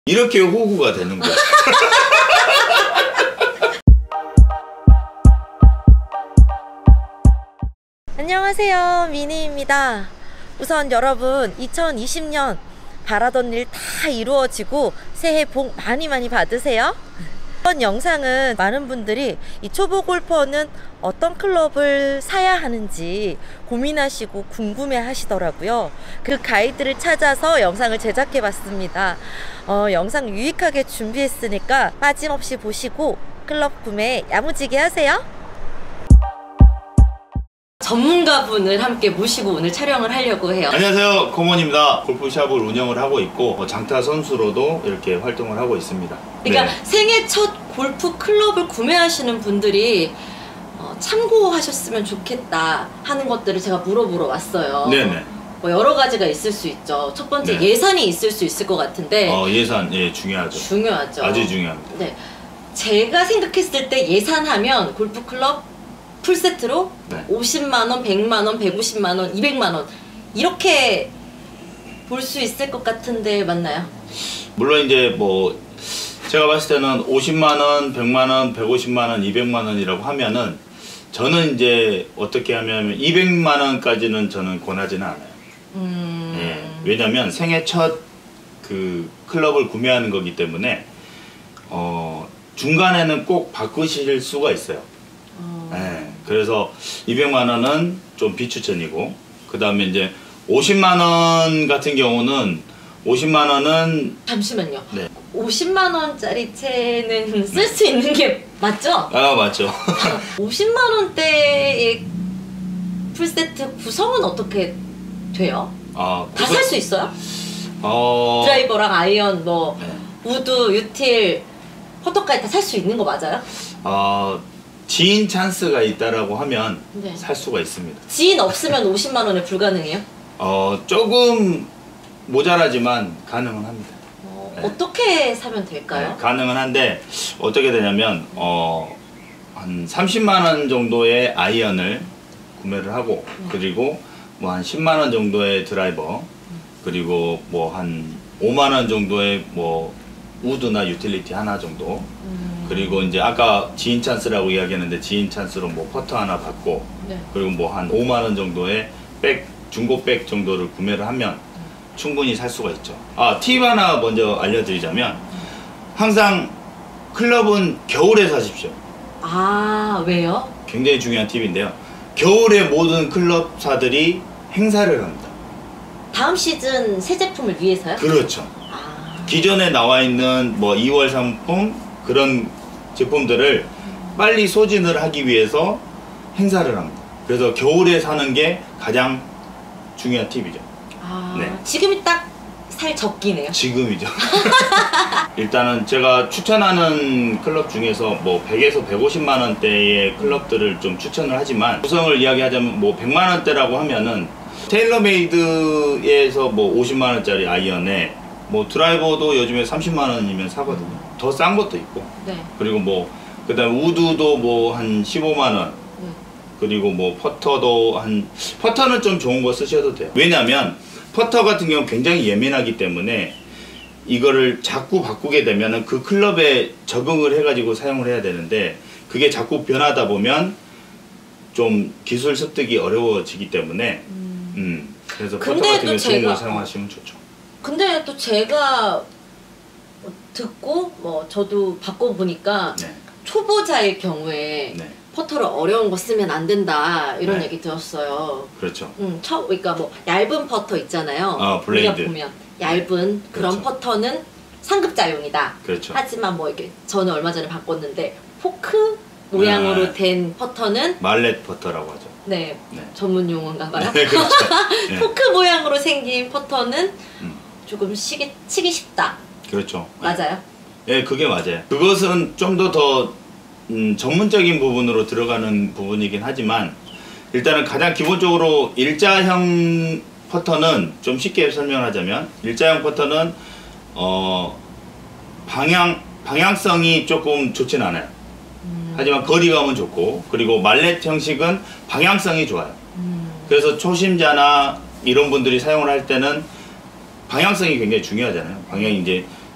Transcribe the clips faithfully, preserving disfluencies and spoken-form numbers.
이렇게 호구가 되는 거야. 안녕하세요, 미니입니다. 우선 여러분 이천이십 년 바라던 일 다 이루어지고 새해 복 많이 많이 받으세요. 이번 영상은 많은 분들이 이 초보 골퍼는 어떤 클럽을 사야 하는지 고민하시고 궁금해 하시더라고요. 그 가이드를 찾아서 영상을 제작해 봤습니다. 어, 영상 유익하게 준비했으니까 빠짐없이 보시고 클럽 구매 야무지게 하세요. 전문가분을 함께 모시고 오늘 촬영을 하려고 해요. 안녕하세요, 코먼입니다. 골프샵을 운영을 하고 있고 장타 선수로도 이렇게 활동을 하고 있습니다. 그러니까 네. 생애 첫 골프 클럽을 구매하시는 분들이 어, 참고하셨으면 좋겠다 하는 것들을 제가 물어보러 왔어요. 네네. 뭐 여러 가지가 있을 수 있죠. 첫 번째 네. 예산이 있을 수 있을 것 같은데 어, 예산, 예, 중요하죠. 중요하죠. 아주 중요합니다. 네, 제가 생각했을 때 예산하면 골프 클럽 풀세트로 네. 오십만 원, 백만 원, 백오십만 원, 이백만 원 이렇게 볼 수 있을 것 같은데 맞나요? 물론 이제 뭐 제가 봤을 때는 오십만 원, 백만 원, 백오십만 원, 이백만 원이라고 하면은 저는 이제 어떻게 하면 이백만 원까지는 저는 권하지는 않아요. 음... 예, 왜냐면 생애 첫 그 클럽을 구매하는 거기 때문에 어, 중간에는 꼭 바꾸실 수가 있어요. 어... 예, 그래서 이백만 원은 좀 비추천이고, 그 다음에 이제 오십만 원 같은 경우는 오십만 원은 잠시만요. 네. 오십만 원짜리 채는 쓸 수 있는 게 맞죠? 아, 맞죠. 오십만 원대의 풀세트 구성은 어떻게 돼요? 아, 다 살 수 있어요? 어... 드라이버랑 아이언, 뭐 네. 우드, 유틸, 퍼터까지 다 살 수 있는 거 맞아요? 어, 지인 찬스가 있다라고 하면 네. 살 수가 있습니다. 지인 없으면 오십만 원에 불가능해요? 어, 조금 모자라지만 가능은 합니다. 어, 네. 어떻게 사면 될까요? 네, 가능은 한데 어떻게 되냐면 어, 한 삼십만 원 정도의 아이언을 구매를 하고, 네. 그리고 뭐 한 십만 원 정도의 드라이버, 그리고 뭐 한 오만 원 정도의 뭐 우드나 유틸리티 하나 정도, 음... 그리고 이제 아까 지인 찬스라고 이야기했는데 지인 찬스로 뭐 퍼터 하나 받고, 네. 그리고 뭐 한 오만 원 정도의 백, 중고 백 정도를 구매를 하면 음. 충분히 살 수가 있죠. 아, 팁 하나 먼저 알려드리자면 항상 클럽은 겨울에 사십시오. 아, 왜요? 굉장히 중요한 팁인데요. 겨울에 모든 클럽사들이 행사를 합니다. 다음 시즌 새 제품을 위해서요? 그렇죠. 아... 기존에 나와 있는 뭐 이월 상품 그런 제품들을 빨리 소진을 하기 위해서 행사를 합니다. 그래서 겨울에 사는 게 가장 중요한 팁이죠. 아... 네. 지금이 딱 살 적기네요. 지금이죠. 일단은 제가 추천하는 클럽 중에서 뭐 백에서 백오십만 원대의 클럽들을 좀 추천을 하지만, 구성을 이야기하자면 뭐 백만 원대라고 하면은 테일러메이드에서 뭐 오십만 원짜리 아이언에 뭐 드라이버도 요즘에 삼십만 원이면 사거든요. 더 싼 것도 있고. 네. 그리고 뭐 그다음 우드도 뭐 한 십오만 원. 네. 그리고 뭐 퍼터도 한, 퍼터는 좀 좋은 거 쓰셔도 돼요. 왜냐면 퍼터 같은 경우는 굉장히 예민하기 때문에 이거를 자꾸 바꾸게 되면은 그 클럽에 적응을 해가지고 사용을 해야 되는데, 그게 자꾸 변하다 보면 좀 기술 습득이 어려워지기 때문에 음, 음 그래서 퍼터 같은 경우 좋은 거 사용하시면 좋죠. 근데 또 제가 듣고 뭐 저도 바꿔보니까 네. 초보자일 경우에 네. 퍼터를 어려운 거 쓰면 안 된다 이런 네. 얘기 들었어요. 그렇죠. 음, 처, 그러니까 뭐 얇은 퍼터 있잖아요. 아, 블레이드. 우리가 보면 얇은 네. 그런 그렇죠. 퍼터는 상급자용이다. 그렇죠. 하지만 뭐 이렇게 저는 얼마 전에 바꿨는데 포크 모양으로 아, 된 퍼터는 말렛 퍼터라고 하죠. 네, 네. 전문 용어인가 봐요. 네, 그렇죠. 네. 포크 모양으로 생긴 퍼터는 음. 조금 치기, 치기 쉽다. 그렇죠. 맞아요? 예, 네, 그게 맞아요. 그것은 좀 더 더 음, 전문적인 부분으로 들어가는 부분이긴 하지만, 일단은 가장 기본적으로 일자형 퍼터는 좀 쉽게 설명하자면, 일자형 퍼터는 어, 방향, 방향성이 조금 좋진 않아요. 음. 하지만 거리감은 좋고, 그리고 말렛 형식은 방향성이 좋아요. 음. 그래서 초심자나 이런 분들이 사용을 할 때는 방향성이 굉장히 중요하잖아요. 방향이 이제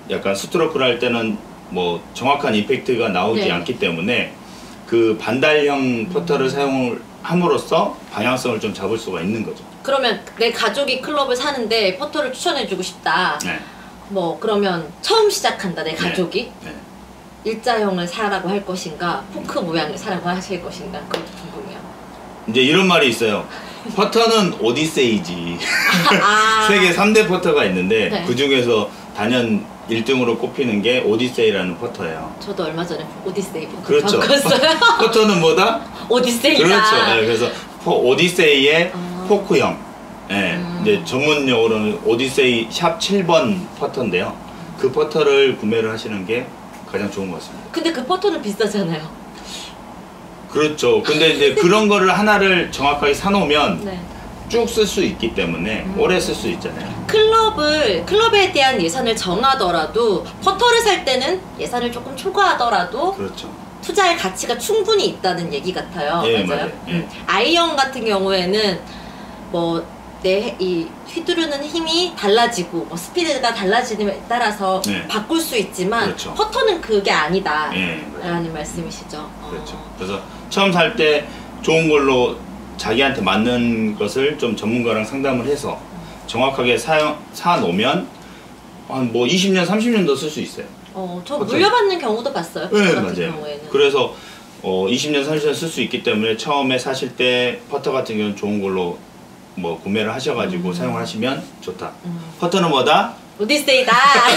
약간 스트로크를 할 때는 뭐 정확한 임팩트가 나오지 네. 않기 때문에 그 반달형 퍼터를 사용을 함으로써 방향성을 좀 잡을 수가 있는 거죠. 그러면 내 가족이 클럽을 사는데 퍼터를 추천해주고 싶다. 네. 뭐 그러면 처음 시작한다 내 가족이 네. 네. 일자형을 사라고 할 것인가 포크 모양을 사라고 하실 것인가 그것도 궁금해요. 이제 이런 말이 있어요. 퍼터는 오디세이지. 아, 세계 삼 대 퍼터가 있는데 네. 그 중에서 단연 일 등으로 꼽히는 게 오디세이라는 퍼터예요. 저도 얼마 전에 오디세이 포크 그렇죠. 바꿨어요. 퍼터는 뭐다? 오디세이다. 그렇죠. 네, 그래서 포, 오디세이의 아. 포크형. 네, 음. 이제 전문 용어로는 오디세이 샵 칠 번 퍼터인데요. 그 퍼터를 구매를 하시는 게 가장 좋은 것 같습니다. 근데 그 퍼터는 비싸잖아요. 그렇죠. 근데 이제 그런 거를 하나를 정확하게 사놓으면 네. 쭉 쓸 수 있기 때문에 음. 오래 쓸 수 있잖아요. 클럽을 클럽에 대한 예산을 정하더라도 퍼터를 살 때는 예산을 조금 초과하더라도 그렇죠. 투자할 가치가 충분히 있다는 얘기 같아요. 예, 맞아요. 맞아요. 예. 음. 아이언 같은 경우에는 뭐 내 이 휘두르는 힘이 달라지고 뭐 스피드가 달라지는 따라서 네. 바꿀 수 있지만 그렇죠. 퍼터는 그게 아니다. 예, 맞아요. 라는 말씀이시죠. 어. 그렇죠. 그래서 처음 살 때 좋은 걸로 자기한테 맞는 것을 좀 전문가랑 상담을 해서 정확하게 사용, 사 놓으면 한 뭐 이십 년, 삼십 년 더 쓸 수 있어요. 어, 저 퍼터. 물려받는 경우도 봤어요. 퍼터 네, 같은 맞아요. 경우에는. 그래서 어, 이십 년, 삼십 년 쓸 수 있기 때문에 처음에 사실 때 퍼터 같은 경우는 좋은 걸로 뭐 구매를 하셔가지고 음. 사용을 하시면 좋다. 음. 퍼터는 뭐다? 오디세이다.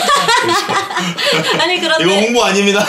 아니 그런데 이거 홍보 아닙니다.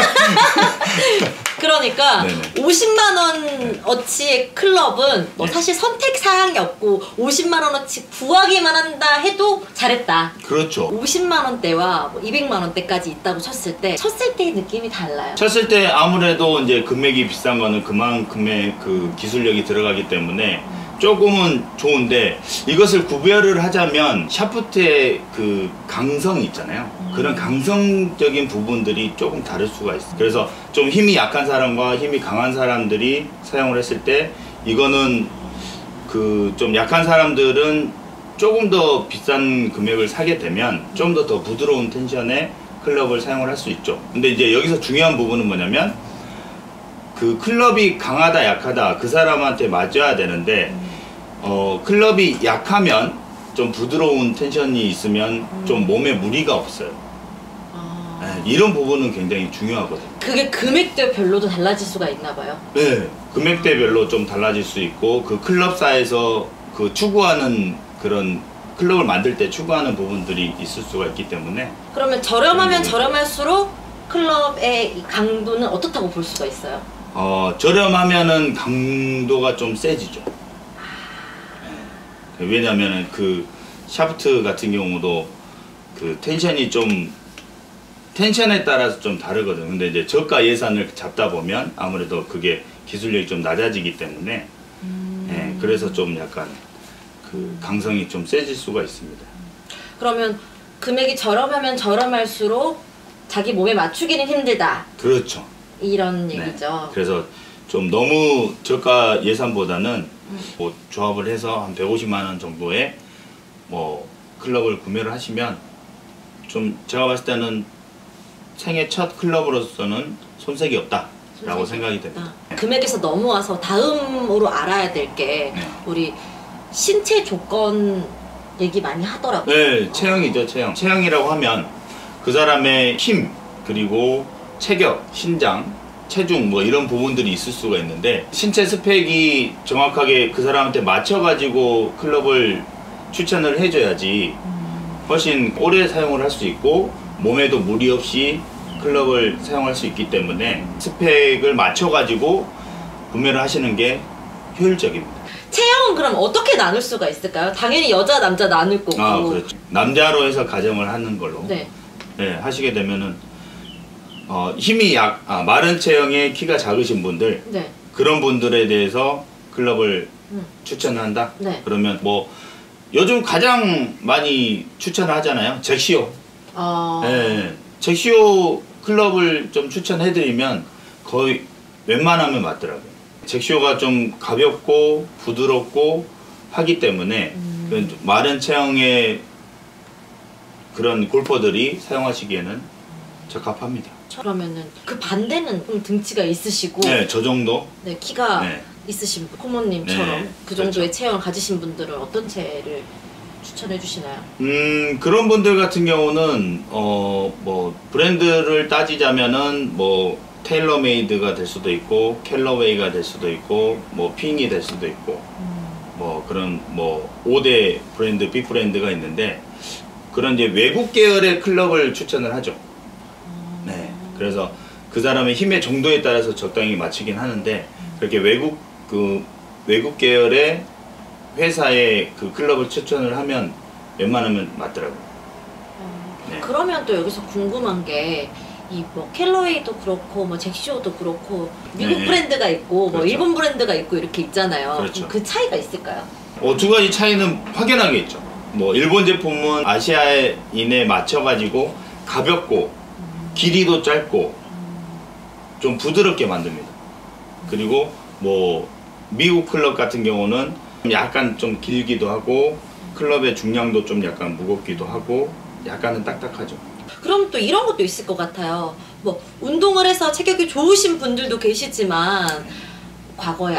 그러니까 네네. 오십만 원 어치의 클럽은 뭐 네. 사실 선택 사항이 없고 오십만 원어치 구하기만 한다 해도 잘했다. 그렇죠. 오십만 원대와 뭐 이백만 원대까지 있다고 쳤을 때 쳤을 때의 느낌이 달라요. 쳤을 때 아무래도 이제 금액이 비싼 거는 그만큼의 그 기술력이 들어가기 때문에 조금은 좋은데 이것을 구별을 하자면 샤프트의 그 강성이 있잖아요. 그런 강성적인 부분들이 조금 다를 수가 있어요. 그래서 좀 힘이 약한 사람과 힘이 강한 사람들이 사용을 했을 때 이거는 그 좀 약한 사람들은 조금 더 비싼 금액을 사게 되면 좀 더 더 부드러운 텐션의 클럽을 사용을 할 수 있죠. 근데 이제 여기서 중요한 부분은 뭐냐면 그 클럽이 강하다 약하다 그 사람한테 맞아야 되는데 어 클럽이 약하면 좀 부드러운 텐션이 있으면 좀 몸에 무리가 없어요. 아, 네, 이런 부분은 굉장히 중요하거든요. 그게 금액대별로도 달라질 수가 있나 봐요. 네, 금액대별로 좀 달라질 수 있고 그 클럽사에서 그 추구하는 그런 클럽을 만들 때 추구하는 부분들이 있을 수가 있기 때문에 그러면 저렴하면 음. 저렴할수록 클럽의 이 강도는 어떻다고 볼 수가 있어요? 어 저렴하면은 강도가 좀 세지죠. 네. 왜냐면은 그 샤프트 같은 경우도 그 텐션이 좀 텐션에 따라서 좀 다르거든요. 근데 이제 저가 예산을 잡다 보면 아무래도 그게 기술력이 좀 낮아지기 때문에 음. 네, 그래서 좀 약간 그 강성이 좀 세질 수가 있습니다. 그러면 금액이 저렴하면 저렴할수록 자기 몸에 맞추기는 힘들다. 그렇죠. 이런 네. 얘기죠. 그래서 좀 너무 저가 예산보다는 음. 뭐 조합을 해서 한 백오십만 원 정도의 뭐 클럽을 구매를 하시면 좀 제가 봤을 때는 생애 첫 클럽으로서는 손색이 없다라고 생각이 됩니다. 아, 금액에서 넘어와서 다음으로 알아야 될 게 네. 우리 신체 조건 얘기 많이 하더라고요. 네, 체형이죠, 체형. 체형이라고 하면 그 사람의 힘, 그리고 체격, 신장, 체중 뭐 이런 부분들이 있을 수가 있는데 신체 스펙이 정확하게 그 사람한테 맞춰가지고 클럽을 추천을 해줘야지 훨씬 오래 사용을 할 수 있고 몸에도 무리 없이 클럽을 사용할 수 있기 때문에 스펙을 맞춰가지고 구매를 하시는 게 효율적입니다. 체형은 그럼 어떻게 나눌 수가 있을까요? 당연히 여자 남자 나눌 거고. 아, 그렇죠. 남자로 해서 가정을 하는 걸로 네. 네, 하시게 되면은 어, 힘이 약, 아, 마른 체형의 키가 작으신 분들 네. 그런 분들에 대해서 클럽을 음. 추천한다. 네. 그러면 뭐 요즘 가장 많이 추천을 하잖아요. 잭시오. 어. 네, 잭시오 클럽을 좀 추천해드리면 거의 웬만하면 맞더라고요. 잭시오가 좀 가볍고 부드럽고 하기 때문에 음. 그 마른 체형의 그런 골퍼들이 사용하시기에는 적합합니다. 그러면은 그 반대는 좀 등치가 있으시고 네, 저 정도. 네, 키가 네. 있으신 분, 코모님처럼 네, 그 정도의 그렇죠. 체형을 가지신 분들은 어떤 채를 추천해 주시나요? 음, 그런 분들 같은 경우는 어, 뭐 브랜드를 따지자면은 뭐 테일러메이드가 될 수도 있고 캘러웨이가 될 수도 있고 뭐 핑이 될 수도 있고 음. 뭐 그런 뭐 오 대 브랜드, 빅 브랜드가 있는데 그런 이제 외국 계열의 클럽을 추천을 하죠. 음. 네. 그래서 그 사람의 힘의 정도에 따라서 적당히 맞추긴 하는데 그렇게 외국 그 외국 계열의 회사의 그 클럽을 추천을 하면 웬만하면 맞더라고요. 어, 네. 그러면 또 여기서 궁금한 게 이 뭐 캘러웨이도 그렇고 뭐 잭시오도 그렇고 미국 네. 브랜드가 있고 뭐 그렇죠. 일본 브랜드가 있고 이렇게 있잖아요. 그렇죠. 그 차이가 있을까요? 어, 두 가지 차이는 확연하게 있죠. 뭐 일본 제품은 아시아인에 맞춰가지고 가볍고 길이도 짧고 좀 부드럽게 만듭니다. 그리고 뭐 미국 클럽 같은 경우는 약간 좀 길기도 하고 클럽의 중량도 좀 약간 무겁기도 하고 약간은 딱딱하죠. 그럼 또 이런 것도 있을 것 같아요. 뭐 운동을 해서 체격이 좋으신 분들도 계시지만 과거에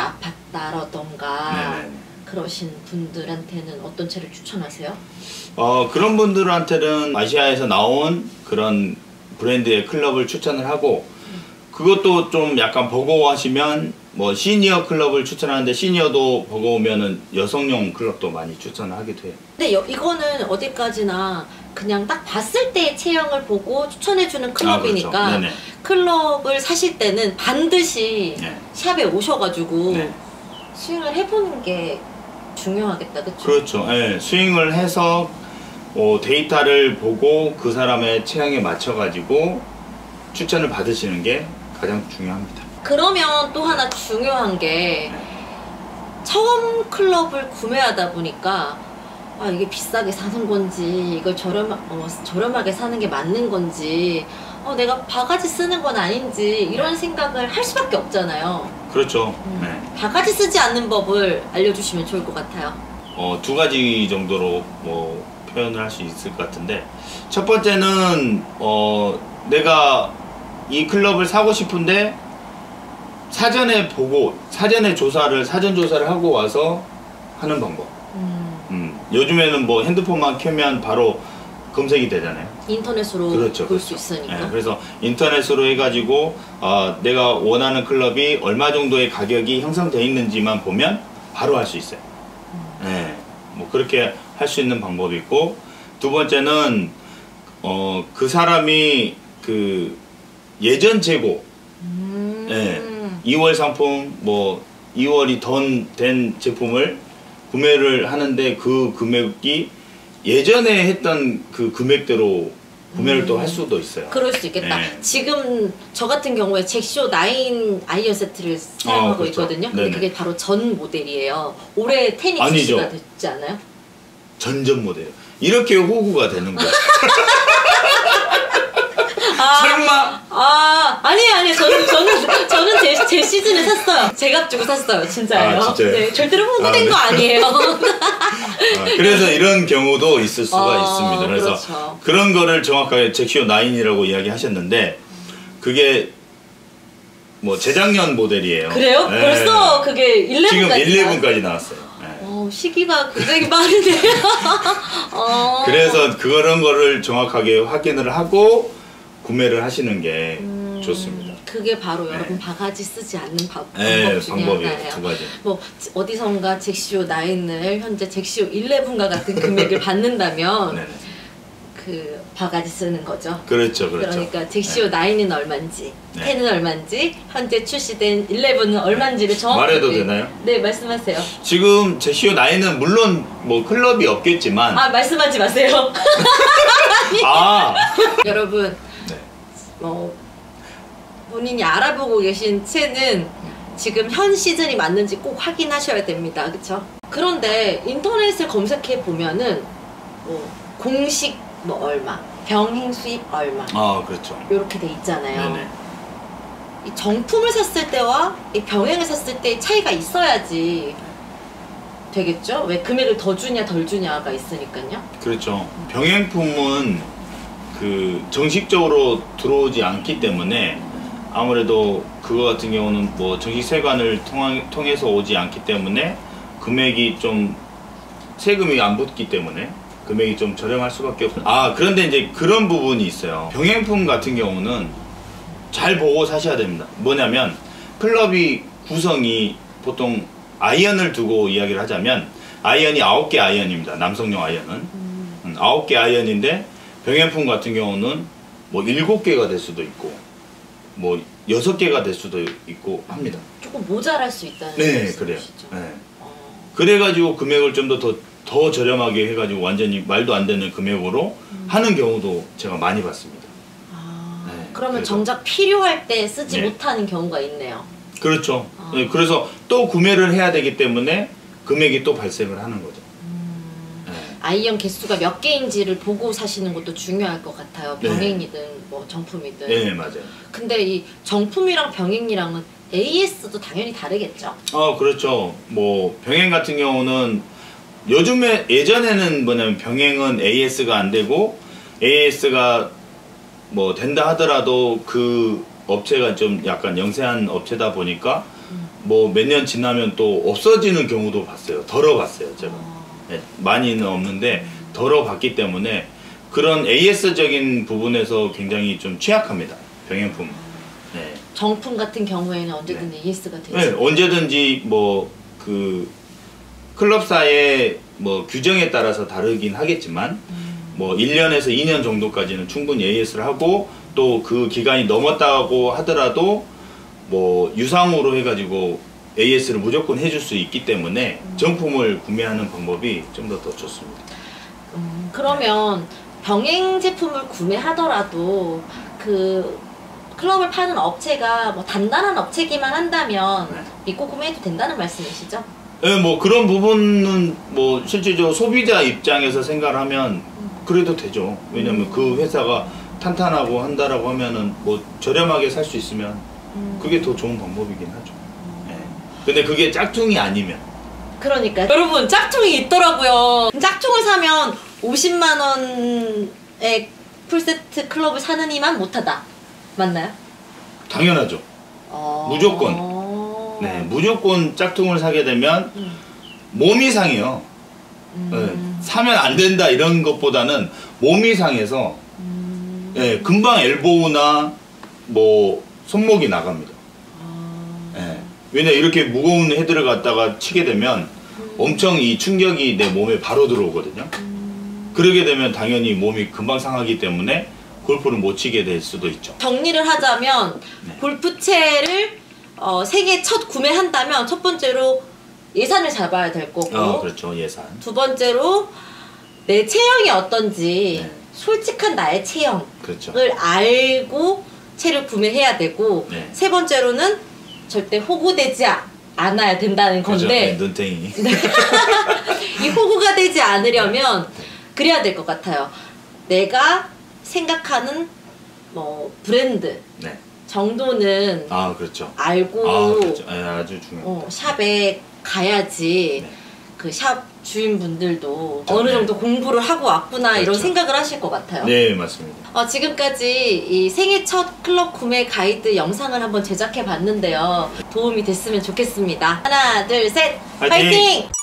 아팠다라던가 네네. 그러신 분들한테는 어떤 채를 추천하세요? 어, 그런 분들한테는 아시아에서 나온 그런 브랜드의 클럽을 추천을 하고 그것도 좀 약간 버거워하시면 뭐 시니어 클럽을 추천하는데 시니어도 버거우면은 여성용 클럽도 많이 추천을 하기도 해요. 근데 여, 이거는 어디까지나 그냥 딱 봤을 때의 체형을 보고 추천해주는 클럽이니까 아, 그렇죠. 네네. 클럽을 사실 때는 반드시 네. 샵에 오셔가지고 네. 스윙을 해보는 게 중요하겠다, 그쵸? 그렇죠. 예, 스윙을 해서 어, 데이터를 보고 그 사람의 체형에 맞춰가지고 추천을 받으시는 게 가장 중요합니다. 그러면 또 하나 중요한 게 처음 클럽을 구매하다 보니까 아 이게 비싸게 사는 건지 이걸 저렴, 어, 저렴하게 사는 게 맞는 건지 어, 내가 바가지 쓰는 건 아닌지 이런 생각을 할 수밖에 없잖아요. 그렇죠. 음, 네. 바가지 쓰지 않는 법을 알려주시면 좋을 것 같아요. 어, 두 가지 정도로 뭐 표현을 할 수 있을 것 같은데 첫 번째는 어, 내가 이 클럽을 사고 싶은데 사전에 보고 사전에 조사를 사전 조사를 하고 와서 하는 방법. 음, 음, 요즘에는 뭐 핸드폰만 켜면 바로 검색이 되잖아요. 인터넷으로 그렇죠, 볼 그렇죠. 수 있으니까. 네, 그래서 인터넷으로 해가지고 어, 내가 원하는 클럽이 얼마 정도의 가격이 형성되어 있는지만 보면 바로 할 수 있어요. 네, 뭐 그렇게 할 수 있는 방법이 있고 두 번째는 어, 그 사람이 그 예전 재고 음, 네, 이월 상품 뭐 이월이 던 된 제품을 구매를 하는데 그 금액이 예전에 했던 그 금액대로 구매를 음. 또 할 수도 있어요. 그럴 수 있겠다. 네. 지금 저 같은 경우에 잭시오 나인 아이언 세트를 사용하고 어, 그렇죠. 있거든요. 근데 네네. 그게 바로 전 모델이에요. 올해 텐이 아니죠. 출시가 됐지 않아요? 전전 모델. 이렇게 호구가 되는 거야. 아, 설마? 아, 아니에요, 아니에요. 저는, 저는, 저는 제, 제 시즌에 샀어요. 제값 주고 샀어요. 진짜예요. 아, 진짜요? 네, 절대로 아, 호구된 네. 거 아니에요. 아, 그래서 이런 경우도 있을 수가 어, 있습니다. 그래서 그렇죠. 그런 거를 정확하게 잭시오 나인이라고 이야기하셨는데 그게 뭐 재작년 모델이에요. 그래요? 네. 벌써 그게 일레븐까지 지금 나왔- 일레븐까지 나왔어요. 네. 어, 시기가 굉장히 빠르네요. 어. 그래서 그런 거를 정확하게 확인을 하고 구매를 하시는 게 음, 좋습니다. 그게 바로 네. 여러분 바가지 쓰지 않는 방, 네, 방법 중에 방법이에요. 하나예요. 두 가지. 뭐 어디선가 잭시오 나인을 현재 잭시오 일레븐과 같은 금액을 받는다면 네네. 그 바가지 쓰는 거죠. 그렇죠, 그렇죠. 그러니까 잭시오 나인은 얼마인지, 네. 텐은 얼마인지, 현재 출시된 일레븐은 얼마인지를 정확하게 말해도 되나요? 네, 말씀하세요. 지금 잭시오 나인은 물론 뭐 클럽이 없겠지만 아, 말씀하지 마세요. 아, 여러분, 네. 뭐 본인이 알아보고 계신 채는 지금 현 시즌이 맞는지 꼭 확인하셔야 됩니다. 그렇죠? 그런데 인터넷을 검색해 보면은 뭐 공식 뭐 얼마, 병행 수입 얼마 아, 그렇죠. 이렇게 돼 있잖아요. 네네. 이 정품을 샀을 때와 이 병행을 샀을 때 차이가 있어야지 되겠죠? 왜 금액을 더 주냐 덜 주냐가 있으니까요. 그렇죠. 병행품은 그 정식적으로 들어오지 않기 때문에 아무래도 그거 같은 경우는 뭐 정식 세관을 통하, 통해서 오지 않기 때문에 금액이 좀 세금이 안 붙기 때문에 금액이 좀 저렴할 수밖에 없어요. 아 그런데 이제 그런 부분이 있어요. 병행품 같은 경우는 잘 보고 사셔야 됩니다. 뭐냐면 클럽이 구성이 보통 아이언을 두고 이야기를 하자면 아이언이 아홉 개 아이언입니다. 남성용 아이언은 음, 아홉 개 아이언인데 병행품 같은 경우는 뭐 일곱 개가 될 수도 있고 뭐 여섯 개가 될 수도 있고 합니다. 조금 모자랄 수 있다는 네, 그래요. 말씀이시죠? 네. 어. 그래가지고 금액을 좀 더 더 더 저렴하게 해가지고 완전히 말도 안 되는 금액으로 음. 하는 경우도 제가 많이 봤습니다. 아, 네, 그러면 그래서. 정작 필요할 때 쓰지 네. 못하는 경우가 있네요. 그렇죠. 아. 네, 그래서 또 구매를 해야 되기 때문에 금액이 또 발생을 하는 거죠. 음. 네. 아이언 개수가 몇 개인지를 보고 사시는 것도 중요할 것 같아요. 네. 병행이든 뭐 정품이든. 네, 맞아요. 근데 이 정품이랑 병행이랑은 에이에스도 당연히 다르겠죠? 어, 그렇죠. 뭐 병행 같은 경우는 요즘에 예전에는 뭐냐면 병행은 에이에스가 안 되고 에이에스가 뭐 된다 하더라도 그 업체가 좀 약간 영세한 업체다 보니까 음. 뭐 몇 년 지나면 또 없어지는 경우도 봤어요. 덜어 봤어요, 제가. 어. 네, 많이는 없는데 덜어 봤기 때문에 그런 에이에스적인 부분에서 굉장히 좀 취약합니다. 병행품. 네. 정품 같은 경우에는 언제든 네. 에이에스가 되죠. 네, 언제든지 뭐 그 클럽사의 뭐 규정에 따라서 다르긴 하겠지만 음. 뭐 일 년에서 이 년 정도까지는 충분히 에이에스를 하고 또 그 기간이 넘었다고 하더라도 뭐 유상으로 해가지고 에이에스를 무조건 해줄 수 있기 때문에 음. 정품을 구매하는 방법이 좀 더 더 좋습니다. 음, 그러면 병행 제품을 구매하더라도 그 클럽을 파는 업체가 뭐 단단한 업체기만 한다면 네. 믿고 구매해도 된다는 말씀이시죠? 네, 뭐 그런 부분은 뭐 실질적으로 소비자 입장에서 생각을 하면 그래도 되죠. 왜냐면 음. 그 회사가 탄탄하고 한다라고 하면은 뭐 저렴하게 살 수 있으면 음. 그게 더 좋은 방법이긴 하죠. 네. 근데 그게 짝퉁이 아니면 그러니까 여러분 짝퉁이 있더라고요. 짝퉁을 사면 오십만 원의 풀세트 클럽을 사는 이만 못하다. 맞나요? 당연하죠. 어... 무조건. 네, 무조건 짝퉁을 사게 되면 음. 몸이 상해요. 음. 네, 사면 안 된다 이런 것보다는 몸이 상해서 음. 네, 금방 엘보우나 뭐 손목이 나갑니다. 아... 네, 왜냐 이렇게 무거운 헤드를 갖다가 치게 되면 음. 엄청 이 충격이 내 몸에 바로 들어오거든요. 음. 그러게 되면 당연히 몸이 금방 상하기 때문에 골프를 못 치게 될 수도 있죠. 정리를 하자면 네. 골프채를 어, 생애 첫 구매한다면 첫 번째로 예산을 잡아야 될 거고 어, 그렇죠. 예산. 두 번째로 내 체형이 어떤지 네. 솔직한 나의 체형을 그렇죠. 알고 채를 구매해야 되고 네. 세 번째로는 절대 호구되지 아- 않아야 된다는 그렇죠. 건데 네, 눈탱이. 이 호구가 되지 않으려면 그래야 될 것 같아요. 내가 생각하는 뭐 브랜드 네. 정도는 아, 그렇죠. 알고 아, 그렇죠. 네, 아주 중요합니다. 어, 샵에 가야지 네. 그 샵 주인분들도 그렇죠. 어느 네. 정도 공부를 하고 왔구나 이런 그렇죠. 생각을 하실 것 같아요. 네, 맞습니다. 어, 지금까지 이 생애 첫 클럽 구매 가이드 영상을 한번 제작해 봤는데요. 도움이 됐으면 좋겠습니다. 하나, 둘, 셋! 화이팅! 화이팅!